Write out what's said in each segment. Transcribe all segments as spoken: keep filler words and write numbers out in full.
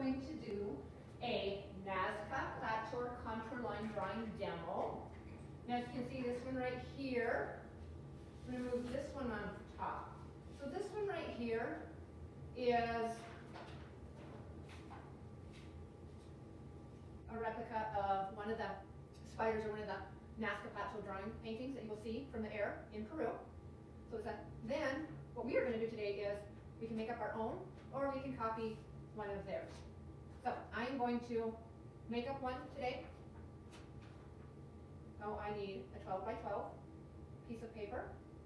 going to do a Nazca Plateau contour line drawing demo. Now as you can see this one right here, I'm going to move this one on top. So this one right here is a replica of one of the spiders or one of the Nazca Plateau drawing paintings that you will see from the air in Peru. So it's that. Then what we are going to do today is we can make up our own or we can copy one of theirs. So I am going to make up one today. So I need a twelve by twelve piece of paper,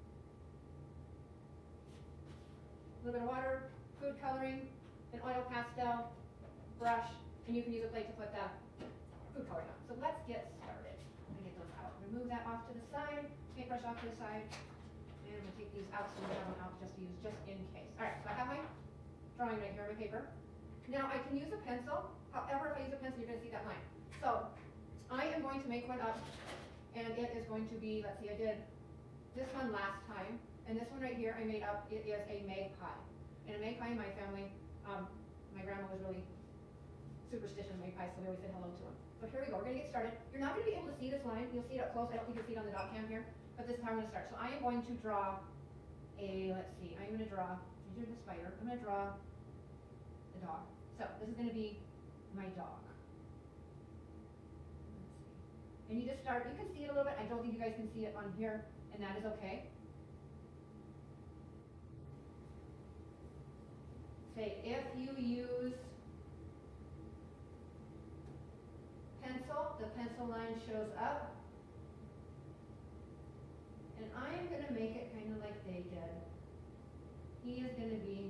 a little bit of water, food coloring, an oil pastel, brush, and you can use a plate to put the food coloring on. So let's get started. I'm going to get those out. Remove that off to the side, paintbrush off to the side, and I'm going to take these out so we have them out just to use just in case. All right, so I have my drawing right here on my paper. Now I can use a pencil. However, if I use a pencil, you're going to see that line. So I am going to make one up, and it is going to be, let's see, I did this one last time, and this one right here I made up. It is a magpie. And a magpie in my family, um, my grandma was really superstitious in magpies, so we always said hello to them. So here we go, we're going to get started. You're not going to be able to see this line. You'll see it up close. I don't think you'll see it on the dot cam here, but this is how I'm going to start. So I am going to draw a, let's see, I'm going to draw, these are the spider. I'm going to draw the dog. So this is going to be my dog. Let's see. And you just start, you can see it a little bit. I don't think you guys can see it on here, and that is okay. Say, if you use pencil, the pencil line shows up. And I am going to make it kind of like they did. He is going to be,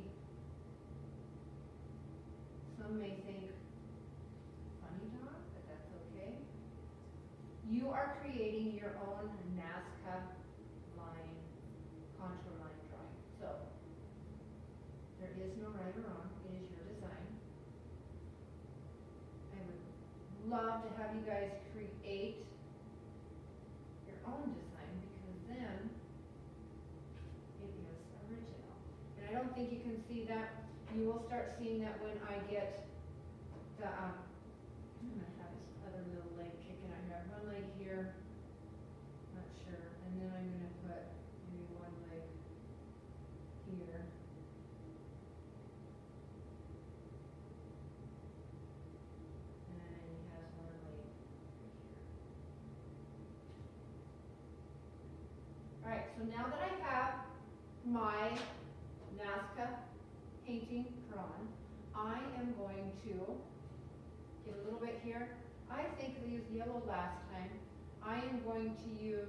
some may think, funny dog, but that's okay. You are creating your own Nazca line, contour line drawing. So, there is no right or wrong. It is your design. I would love to have you guys create your own design because then it is original. And I don't think you can see that. You will start seeing that when I get the, um, I'm going to have this other little leg kicking out here. One leg here, not sure. And then I'm going to put maybe one leg here. So now that I have my Nazca painting drawn, I am going to get a little bit here. I think I used yellow last time. I am going to use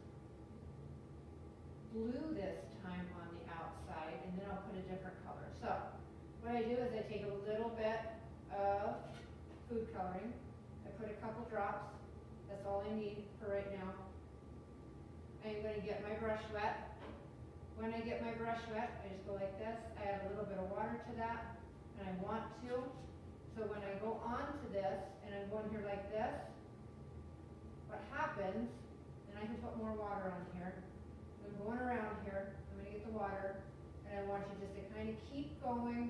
blue this time on the outside, and then I'll put a different color. So what I do is I take a little bit of food coloring. I put a couple drops. That's all I need for right now. I'm going to get my brush wet. When I get my brush wet, I just go like this. I add a little bit of water to that, and I want to. So when I go on to this, and I'm going here like this, what happens, and I can put more water on here. I'm going around here. I'm going to get the water, and I want you just to kind of keep going.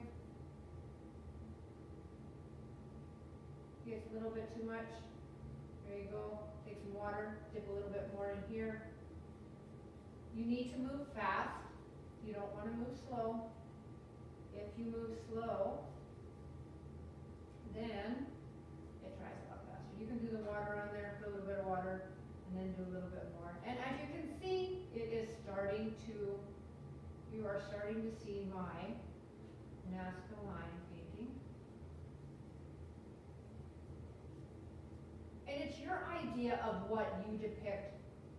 Gets a little bit too much. There you go. Take some water, dip a little bit more in here. You need to move fast. You don't want to move slow. If you move slow, then it dries a lot faster. You can do the water on there, put a little bit of water, and then do a little bit more. And as you can see, it is starting to, you are starting to see my Nazca line painting. And it's your idea of what you depict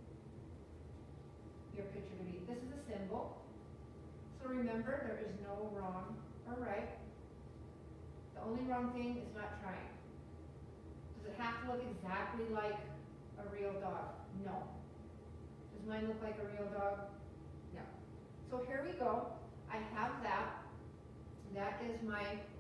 your picture to be. This is a symbol. So remember, there is no wrong or right. The only wrong thing is not trying. Does it have to look exactly like a real dog? No. Does mine look like a real dog? No. So here we go. I have that. That is my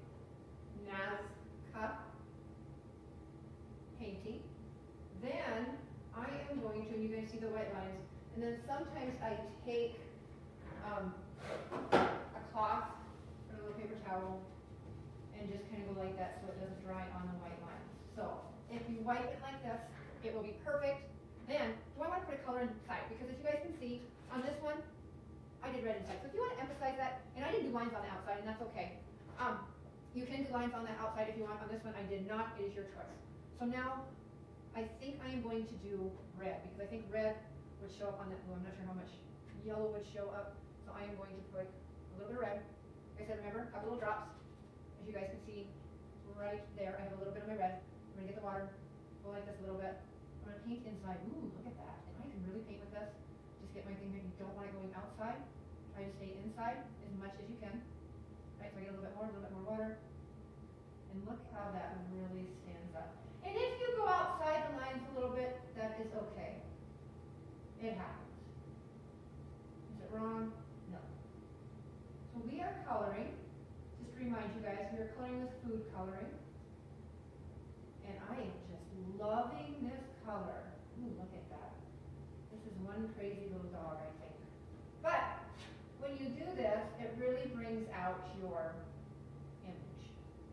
Nazca painting. Then I am going to, and you're going to see the white lines, and then sometimes I take um, a cloth or a little paper towel and just kind of go like that so it doesn't dry on the white line. So if you wipe it like this, it will be perfect. Then, do I want to put a color inside? Because as you guys can see, on this one, I did red inside. So if you want to emphasize that, and I didn't do lines on the outside, and that's okay. Um, you can do lines on the outside if you want. On this one, I did not. It is your choice. So now, I think I am going to do red, because I think red would show up on that blue. I'm not sure how much yellow would show up. So I am going to put a little bit of red. Like I said, remember, a couple little drops. As you guys can see, right there, I have a little bit of my red. I'm going to get the water, go like this a little bit. I'm going to paint inside. Ooh, look at that. And I can really paint with this. Just get my thing here. You don't want it going outside. Try to stay inside as much as you can. Right, so I get a little bit more, a little bit more water. And look how that really stands up. And if you go outside the lines a little bit, that is okay. It happens. Is it wrong? No. So we are coloring. Just to remind you guys, we are coloring with food coloring. And I am just loving this color. Ooh, look at that. This is one crazy little dog, I think. But when you do this, it really brings out your image.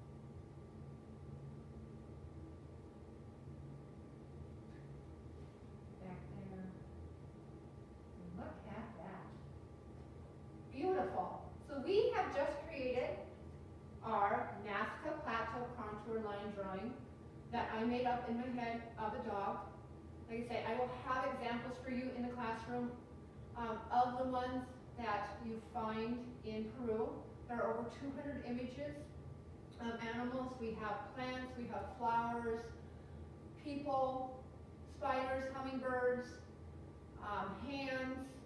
Back there. And look at that. Beautiful. So we have just created our Nazca Plateau contour line drawing that I made up in my head of a dog. Like I say, I will have examples for you in the classroom um, of the ones that you find in Peru. There are over two hundred images of animals. We have plants, we have flowers, people, spiders, hummingbirds, um, hands,